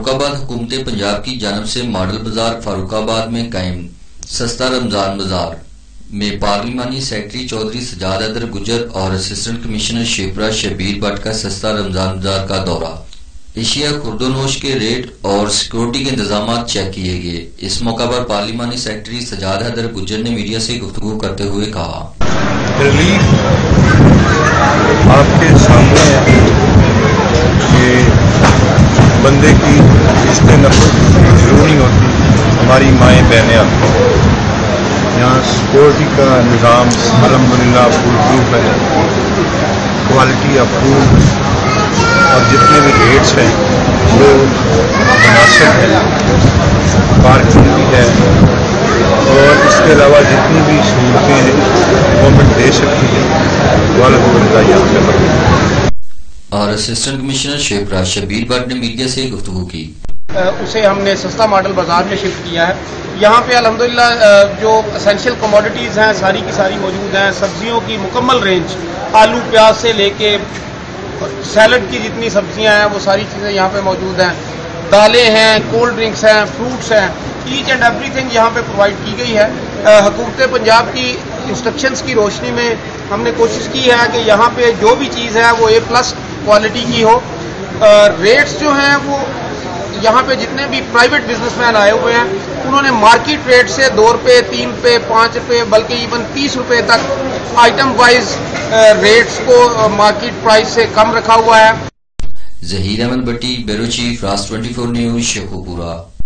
فاروق آباد حکومت پنجاب کی جانب سے ماڈل بازار فاروق آباد میں قائم سستا رمضان بازار میں پارلیمانی سیکرٹری چودھری سجاد حیدر گجر اور اسسٹنٹ کمشنر شیپرا شبیر بٹ کا سستا رمضان بازار کا دورہ، اشیاء خورد و نوش کے ریٹ اور سیکورٹی کے انتظامات چیک کیے گئے۔ اس موقع پر پارلیمانی سیکرٹری سجاد حیدر گجر نے میڈیا سے گفتگو کرتے ہوئے کہا، ریلیف آپ کے سامنے ہے کہ بندے کی قسط نفس شروع نہیں ہوتی، ہماری مائیں بہنیں آتی ہیں، یہاں سیکورٹی کا نظام الحمدللہ فل پروف ہے، کوالٹی اپروو اور جتنے بھی ریٹس ہیں وہ مناسب ہیں، پارکنگ بھی ہے اور اس کے علاوہ جتنی بھی سہولتیں گورنمنٹ دے سکتی ہے وہ الحمدللہ یہاں پہ موجود ہے۔ اور اسسٹنٹ کمشنر شیپرا شبیر بٹ نے میڈیا سے گفتگو کی۔ اسے ہم نے سستا ماڈل بازار میں شفٹ کیا ہے۔ یہاں پہ الحمدللہ جو اسینشیل کموڈیٹیز ہیں ساری کی ساری موجود ہیں، سبزیوں کی مکمل رینج، آلو پیاز سے لے کے سیلڈ کی جتنی سبزیاں ہیں وہ ساری چیزیں یہاں پہ موجود ہیں، دالیں ہیں، کولڈ ڈرنکس ہیں، فروٹس ہیں، ایچ اینڈ ایوری تھنگ یہاں پہ پرووائڈ کی گئی ہے۔ حکومت پنجاب کی انسٹرکشنز کی روشنی میں ہم نے کوشش کی ہے کہ یہاں پہ جو بھی چیز ہے وہ A+ کوالٹی کی ہو۔ ریٹس جو ہیں وہ یہاں پہ جتنے بھی پرائیویٹ بزنس مین آئے ہوئے ہیں انہوں نے مارکیٹ ریٹ سے 2 روپے 3 روپے 5 روپے بلکہ ایون 30 روپے تک آئٹم وائز ریٹس کو مارکیٹ پرائس سے کم رکھا ہوا ہے۔ Zaheer Ahmed Butti, bureau chief, Raaz 24 news, Sheikhupura.